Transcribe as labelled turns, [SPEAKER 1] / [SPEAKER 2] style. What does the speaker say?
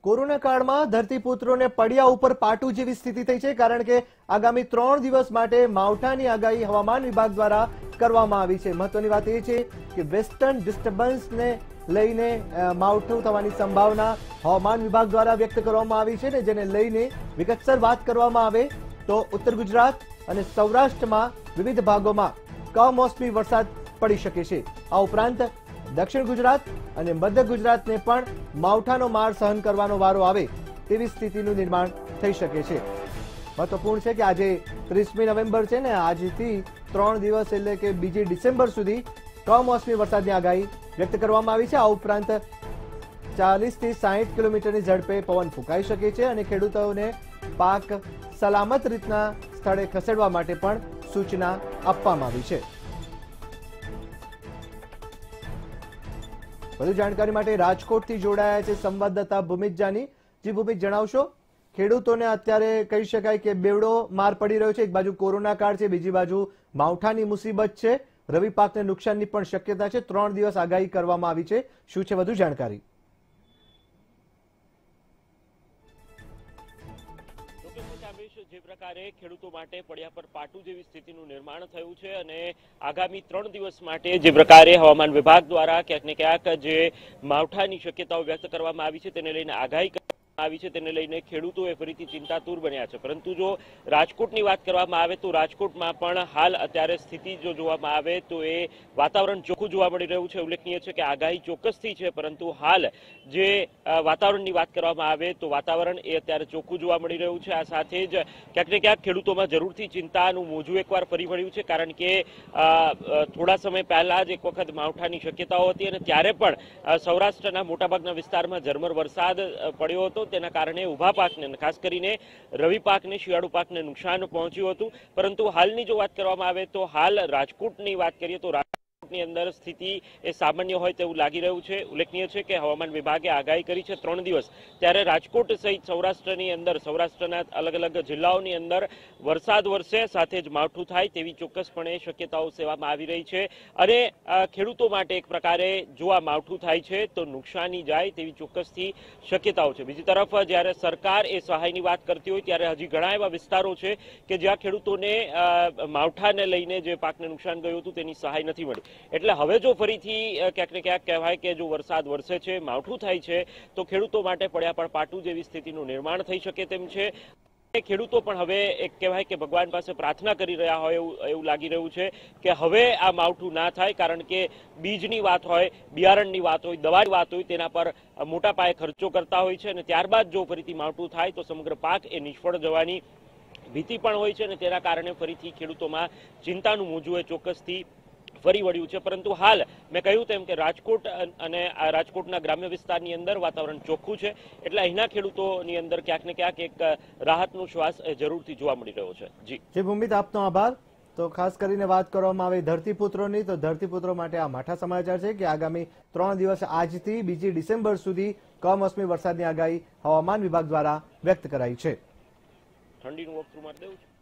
[SPEAKER 1] Corona કાળમાં ધરતીપુત્રોને પડ્યા ઉપર પાટું જેવી સ્થિતિ થઈ છે, કારણ કે આગામી 3 દિવસ માટે માવઠાની આગાહી હવામાન વિભાગ દ્વારા કરવામાં આવી છે। મહત્વની વાત એ છે કે વેસ્ટર્ન ડિસ્ટર્બન્સને લઈને માવઠું થવાની સંભાવના હવામાન વિભાગ દ્વારા વ્યક્ત કરવામાં આવી છે, ને જેને લઈને વિગતસર વાત કરવામાં આવે તો ઉત્તર ગુજરાત અને સૌરાષ્ટ્રમાં વિવિધ ભાગોમાં કમોસમી વરસાદ પડી શકે છે। આ ઉપરાંત દક્ષિણ ગુજરાત અને મધ્ય ગુજરાતને પણ માવઠાનો માર સહન કરવાનો વારો આવે તેવી સ્થિતિનું નિર્માણ થઈ શકે છે। મહત્વપૂર્ણ છે કે આજે 30મી નવેમ્બર છે ને આજથી 3 દિવસ એટલે કે 2 ડિસેમ્બર સુધી કમોસમી વરસાદની આગાહી વ્યક્ત કરવામાં આવી છે। આ ઉપરાંત 40 થી 60 કિલોમીટરની ઝડપે પવન ફૂંકાઈ શકે છે અને ખેડૂતોને પાક સલામત રીતના સ્થળે ખસેડવા માટે પણ સૂચના આપવામાં આવી છે। વધુ જાણકારી માટે રાજકોટથી જોડાયા છે સંવાદદાતા ભૂમિત જાની। જી ભૂમિત, જણાવશો, ખેડૂતોને અત્યારે કહી શકાય કે બેવડો માર પડી રહ્યો છે। એક બાજુ કોરોના કાળ છે, બીજી બાજુ માવઠાની મુસીબત છે, રવિ પાકને નુકસાનની પણ શક્યતા છે। 3 દિવસ આગાહી કરવામાં આવી છે, શું છે વધુ જાણકારી?
[SPEAKER 2] જે પ્રકારે ખેડૂતો માટે પડ્યા પર પાટું જેવી સ્થિતિનું નિર્માણ થયું છે અને આગામી 3 દિવસ માટે જે પ્રકારે હવામાન વિભાગ દ્વારા ક્યાંક ને ક્યાંક જે માવઠાની શક્યતાઓ વ્યક્ત કરવામાં આવી છે તેને લઈને આગાહી આવી છે, તેને લઈને ખેડૂતોએ ફરીથી ચિંતાતુર બન્યા છે। પરંતુ જો રાજકોટની વાત કરવામાં આવે તો રાજકોટમાં પણ હાલ અત્યારે સ્થિતિ જો જોવામાં આવે તો એ વાતાવરણ ચોખ્ખું જોવા મળી રહ્યું છે। ઉલ્લેખનીય છે કે આગાહી ચોક્કસથી છે, પરંતુ હાલ જે વાતાવરણની વાત કરવામાં આવે તો વાતાવરણ એ અત્યારે ચોખ્ખું જોવા મળી રહ્યું છે। આ સાથે જ ક્યાંક ને ક્યાંક ખેડૂતોમાં જરૂરથી ચિંતાનું મોજું એકવાર ફરી વળ્યું છે, કારણ કે થોડા સમય પહેલા જ એક વખત માવઠાની શક્યતાઓ હતી અને ત્યારે પણ સૌરાષ્ટ્રના મોટાભાગના વિસ્તારમાં ઝરમર વરસાદ પડ્યો હતો। તેના કારણે ઉભા પાકને, ખાસ કરીને રવિ પાકને, શિયાળુ પાકને નુકસાન પહોંચ્યું હતું। પરંતુ હાલની જો વાત કરવામાં આવે તો હાલ રાજકોટની વાત કરીએ તો રાજકોટની અંદર સ્થિતિ એ સામાન્ય હોય તેવું લાગી રહ્યું છે। ઉલ્લેખનીય છે કે હવામાન વિભાગે આગાહી કરી છે 3 દિવસ, ત્યારે રાજકોટ સહિત સૌરાષ્ટ્રની અંદર, સૌરાષ્ટ્રના અલગ અલગ જિલ્લાઓની અંદર વરસાદ વરસે, સાથે જ માવઠું થાય તેવી ચોક્કસપણે શક્યતાઓ સેવામાં આવી રહી છે। અને ખેડૂતો માટે એક પ્રકારે જો આ માવઠું થાય છે તો નુકસાની જાય તેવી ચોક્કસથી શક્યતાઓ છે। બીજી તરફ જ્યારે સરકાર એ સહાયની વાત કરતી હોય ત્યારે હજી ઘણા એવા વિસ્તારો છે કે જ્યાં ખેડૂતોને માવઠાને લઈને જે પાકને નુકસાન ગયું હતું તેની સહાય નથી મળી। એટલે હવે જો ફરીથી ક્યાંક ને ક્યાંક કહેવાય કે જો વરસાદ વરસે છે, માવઠું થાય છે તો ખેડૂતો માટે પડ્યા પર પાટું જેવી સ્થિતિનું નિર્માણ થઈ શકે તેમ છે। ખેડૂતો પણ હવે એક કહેવાય કે ભગવાન પાસે પ્રાર્થના કરી રહ્યા હોય એવું લાગી રહ્યું છે કે હવે આ માવઠું ના થાય, કારણ કે બીજની વાત હોય, બિયારણની વાત હોય, દવાની વાત હોય, તેના પર મોટા પાયે ખર્ચો કરતા હોય છે અને ત્યારબાદ જો ફરીથી માવઠું થાય તો સમગ્ર પાક એ નિષ્ફળ જવાની ભીતિ પણ હોય છે અને તેના કારણે ફરીથી ખેડૂતોમાં ચિંતાનું મોજું એ ચોક્કસથી ફરી વળ્યું છે। પરંતુ હાલ મેં કહ્યું તેમ કે રાજકોટ અને રાજકોટના ગ્રામ્ય વિસ્તારની અંદર વાતાવરણ ચોખ્ખું છે, એટલે અહીંના ખેડૂતોની અંદર ક્યાંક ને ક્યાંક એક રાહતનો શ્વાસ જરૂરથી જોવા મળી રહ્યો છે। જી
[SPEAKER 1] ભૂમિત, આપનો આભાર। તો ખાસ કરીને વાત કરવામાં આવે ધરતીપુત્રોની, તો ધરતીપુત્રો માટે આ માઠા સમાચાર છે કે આગામી 3 દિવસ આજથી 2 ડિસેમ્બર સુધી કમોસમી વરસાદની આગાહી હવામાન વિભાગ દ્વારા વ્યક્ત કરાઈ છે।
[SPEAKER 2] ઠંડીનું વખત મારી દેવું છે।